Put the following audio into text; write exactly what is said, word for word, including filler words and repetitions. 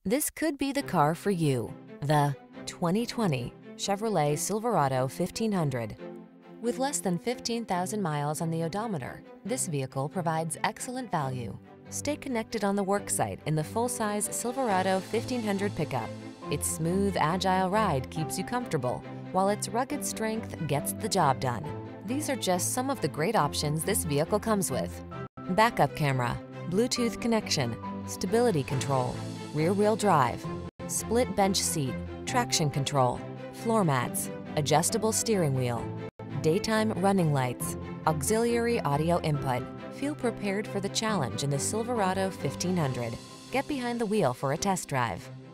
This could be the car for you. The twenty twenty Chevrolet Silverado fifteen hundred. With less than fifteen thousand miles on the odometer, this vehicle provides excellent value. Stay connected on the worksite in the full-size Silverado fifteen hundred pickup. Its smooth, agile ride keeps you comfortable, while its rugged strength gets the job done. These are just some of the great options this vehicle comes with: backup camera, Bluetooth connection, stability control, rear-wheel drive, split bench seat, traction control, floor mats, adjustable steering wheel, daytime running lights, auxiliary audio input. Feel prepared for the challenge in the Silverado fifteen hundred. Get behind the wheel for a test drive.